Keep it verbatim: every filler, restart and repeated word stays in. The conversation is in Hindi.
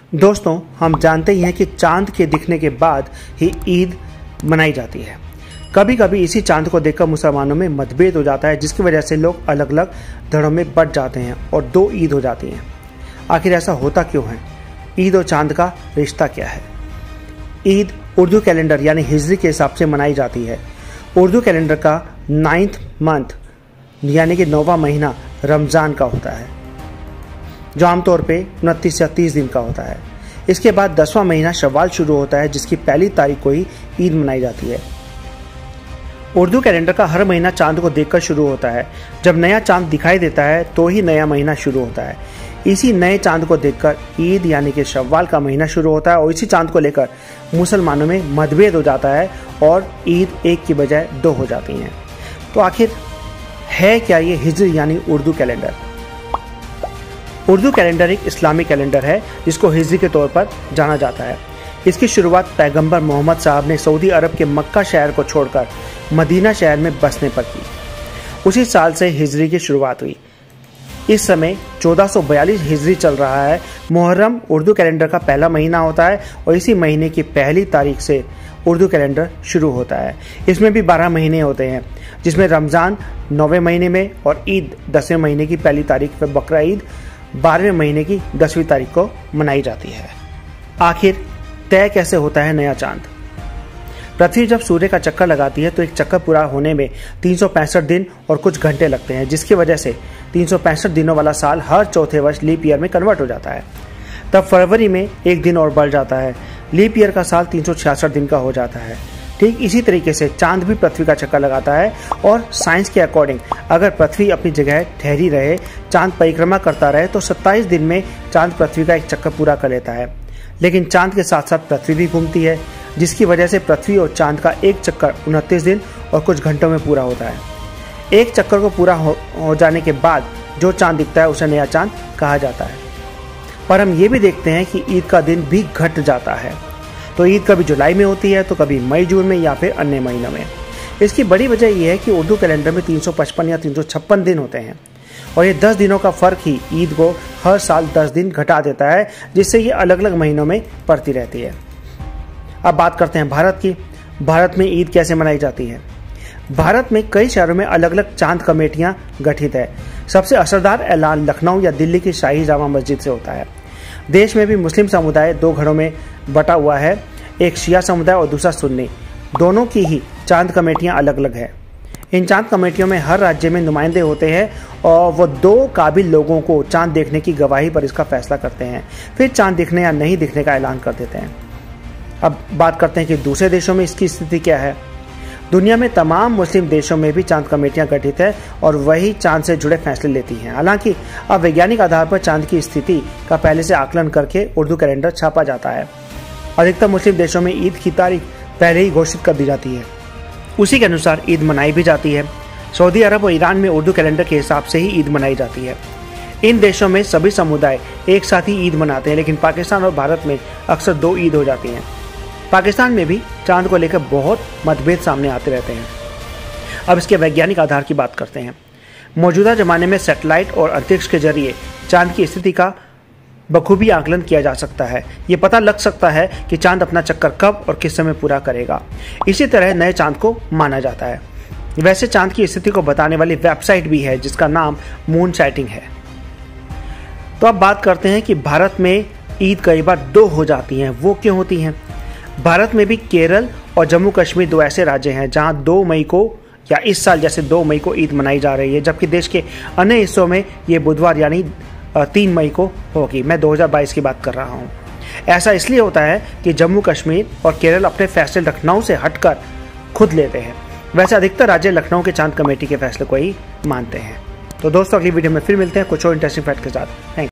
दोस्तों, हम जानते ही हैं कि चांद के दिखने के बाद ही ईद मनाई जाती है। कभी कभी इसी चांद को देखकर मुसलमानों में मतभेद हो जाता है, जिसकी वजह से लोग अलग अलग धड़ों में बंट जाते हैं और दो ईद हो जाती हैं। आखिर ऐसा होता क्यों है? ईद और चांद का रिश्ता क्या है? ईद उर्दू कैलेंडर यानी हिजरी के हिसाब से मनाई जाती है। उर्दू कैलेंडर का नाइन्थ मंथ यानी कि नौवां महीना रमज़ान का होता है, जो आमतौर पे उनतीस या तीस दिन का होता है। इसके बाद दसवां महीना शव्वाल शुरू होता है, जिसकी पहली तारीख को ही ईद मनाई जाती है। उर्दू कैलेंडर का हर महीना चांद को देखकर शुरू होता है। जब नया चांद दिखाई देता है तो ही नया महीना शुरू होता है। इसी नए चांद को देखकर ईद यानी कि शव्वाल का महीना शुरू होता है और इसी चांद को लेकर मुसलमानों में मतभेद हो जाता है और ईद एक की बजाय दो हो जाती हैं। तो आखिर है क्या ये हिजरी यानी उर्दू कैलेंडर? उर्दू कैलेंडर एक इस्लामिक कैलेंडर है जिसको हिजरी के तौर पर जाना जाता है। इसकी शुरुआत पैगंबर मोहम्मद साहब ने सऊदी अरब के मक्का शहर को छोड़कर मदीना शहर में बसने पर की। उसी साल से हिजरी की शुरुआत हुई। इस समय चौदह सौ बयालीस हिजरी चल रहा है। मुहर्रम उर्दू कैलेंडर का पहला महीना होता है और इसी महीने की पहली तारीख से उर्दू कैलेंडर शुरू होता है। इसमें भी बारह महीने होते हैं, जिसमें रमज़ान नौवें महीने में और ईद दसवें महीने की पहली तारीख पर बकरा ईद बारहवें महीने की दसवीं तारीख को मनाई जाती है। आखिर तय कैसे होता है नया चांद? पृथ्वी जब सूर्य का चक्कर लगाती है तो एक चक्कर पूरा होने में तीन सौ पैंसठ दिन और कुछ घंटे लगते हैं, जिसकी वजह से तीन सौ पैंसठ दिनों वाला साल हर चौथे वर्ष लीप ईयर में कन्वर्ट हो जाता है। तब फरवरी में एक दिन और बढ़ जाता है। लीप ईयर का साल तीन सौ छियासठ दिन का हो जाता है। ठीक इसी तरीके से चांद भी पृथ्वी का चक्कर लगाता है और साइंस के अकॉर्डिंग अगर पृथ्वी अपनी जगह ठहरी रहे, चांद परिक्रमा करता रहे, तो सत्ताईस दिन में चांद पृथ्वी का एक चक्कर पूरा कर लेता है। लेकिन चांद के साथ साथ पृथ्वी भी घूमती है, जिसकी वजह से पृथ्वी और चांद का एक चक्कर उनतीस दिन और कुछ घंटों में पूरा होता है। एक चक्कर को पूरा हो, हो जाने के बाद जो चांद दिखता है उसे नया चांद कहा जाता है। पर हम ये भी देखते हैं कि ईद का दिन भी घट जाता है। तो ईद कभी जुलाई में होती है तो कभी मई जून में या फिर अन्य महीनों में। इसकी बड़ी वजह यह है कि उर्दू कैलेंडर में तीन सौ पचपन या तीन सौ छप्पन दिन होते हैं और ये दस दिनों का फर्क ही ईद को हर साल दस दिन घटा देता है, जिससे ये अलग अलग महीनों में पड़ती रहती है। अब बात करते हैं भारत की। भारत में ईद कैसे मनाई जाती है? भारत में कई शहरों में अलग अलग चांद कमेटियां गठित है। सबसे असरदार ऐलान लखनऊ या दिल्ली की शाही जामा मस्जिद से होता है। देश में भी मुस्लिम समुदाय दो घरों में बटा हुआ है, एक शिया समुदाय और दूसरा सुन्नी। दोनों की ही चांद कमेटियां अलग अलग है। इन चांद कमेटियों में हर राज्य में नुमाइंदे होते हैं और वो दो काबिल लोगों को चांद देखने की गवाही पर इसका फैसला करते हैं, फिर चांद दिखने या नहीं दिखने का ऐलान कर देते हैं। अब बात करते हैं कि दूसरे देशों में इसकी स्थिति क्या है। दुनिया में तमाम मुस्लिम देशों में भी चांद कमेटियां गठित है और वही चांद से जुड़े फैसले लेती हैं। हालांकि अब वैज्ञानिक आधार पर चांद की स्थिति का पहले से आकलन करके उर्दू कैलेंडर छापा जाता है। अधिकतर मुस्लिम देशों में ईद की तारीख पहले ही घोषित कर दी जाती है। उसी के अनुसार ईद मनाई भी जाती है। सऊदी अरब और ईरान में उर्दू कैलेंडर के हिसाब से ही ईद मनाई जाती है। इन देशों में सभी समुदाय एक साथ ही ईद मनाते हैं, लेकिन पाकिस्तान और भारत में अक्सर दो ईद हो जाती हैं। पाकिस्तान में भी चांद को लेकर बहुत मतभेद सामने आते रहते हैं। अब इसके वैज्ञानिक आधार की बात करते हैं। मौजूदा जमाने में सैटेलाइट और अंतरिक्ष के जरिए चांद की स्थिति का बखूबी आकलन किया जा सकता है। ये पता लग सकता है कि चांद अपना चक्कर कब और किस समय पूरा करेगा। इसी तरह नए चांद को माना जाता है। वैसे चांद की स्थिति को बताने वाली वेबसाइट भी है जिसका नाम मून साइटिंग है। तो अब बात करते हैं कि भारत में ईद कई बार दो हो जाती हैं। वो क्यों होती हैं? भारत में भी केरल और जम्मू कश्मीर दो ऐसे राज्य हैं जहां दो मई को या इस साल जैसे दो मई को ईद मनाई जा रही है, जबकि देश के अन्य हिस्सों में ये बुधवार यानी तीन मई को होगी। मैं दो हज़ार बाईस की बात कर रहा हूँ। ऐसा इसलिए होता है कि जम्मू कश्मीर और केरल अपने फैसले लखनऊ से हटकर खुद लेते हैं। वैसे अधिकतर राज्य लखनऊ के चांद कमेटी के फैसले को ही मानते हैं। तो दोस्तों, अगली वीडियो में फिर मिलते हैं कुछ और इंटरेस्टिंग फैक्ट के साथ। थैंक